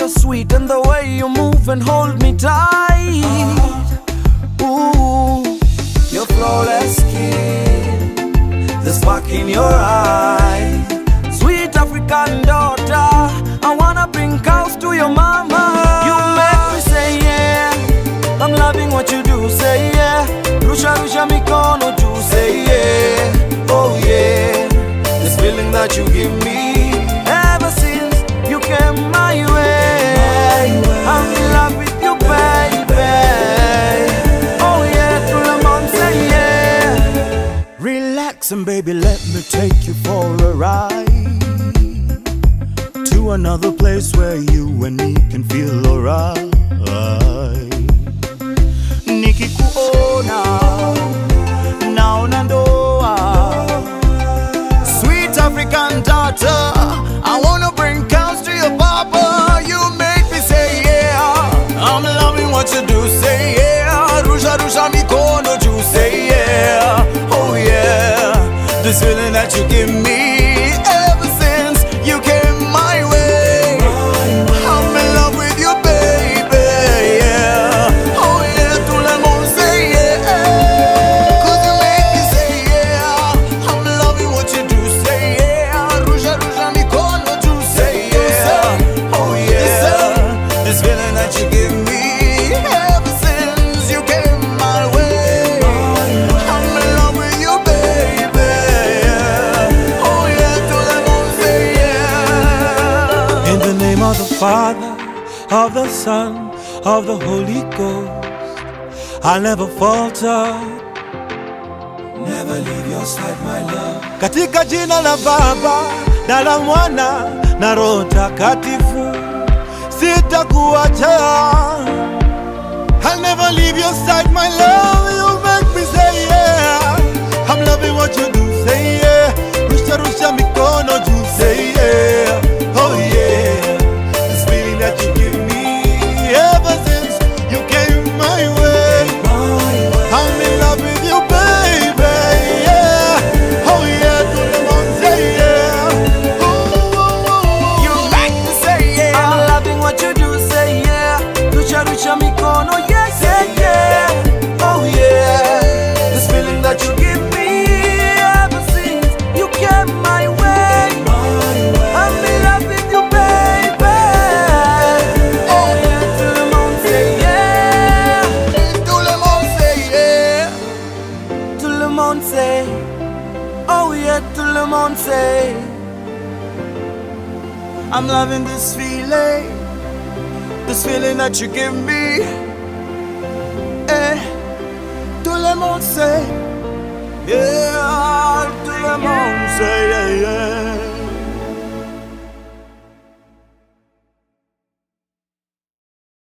so sweet, and the way you move and hold me tight. Ooh, your flawless skin, the spark in your eye. Sweet African daughter, I wanna bring cows to your mama. You make me say yeah, I'm loving what you do, say yeah. Rusha rusha mikono juu, say yeah, oh yeah. This feeling that you give me, ever since you came my way, I'm in love with you, baby. Oh yeah, to the moon, say yeah. Relax and baby, let me take you for a ride to another place where you and me can feel alright. Nikikuona naona ndoa. Sweet African daughter, I wanna bring cows to your papa. You make me say yeah, I'm loving what you do, say yeah. Rusha rusha mikono juu, say yeah, oh yeah. This feeling that you give me ever since you came my way, I'm in love with you, baby, yeah. Oh yeah, tout le monde say yeah, 'cause you make me say yeah, I'm loving what you do, say yeah. Rusha rusha mikono juu, say yeah, oh yeah. This feeling that you give me ever since you came my way, I'm in love with you, baby, yeah. Oh yeah, tout le monde say yeah. In the name of the Father, of the Son, of the Holy Ghost, I'll never falter, never leave your side, my love. Katika jina la Baba na la Mwana na Roho Mtakatifu, sitakuacha. I'll never leave your side, my love. You make me say yeah, I'm loving what you do, say yeah. Rusha rusha mikono juu, say yeah, oh yeah. This feeling that you give me ever since you came my way, I'm in love with you, baby, yeah. Oh yeah, tout le monde say yeah. You make me say yeah, I'm loving what you do, say yeah. Rusha rusha mikono, yeah, yeah, yeah. Oh yeah. This feeling that you give me ever since you came my way, I'm in love with you, baby. Oh yeah, tout le monde say yeah. Tout le monde say yeah. Tout le monde say, oh yeah, tout le monde say, I'm loving this feeling that you give me. Eh, tout le monde say yeah, tout le monde say yeah.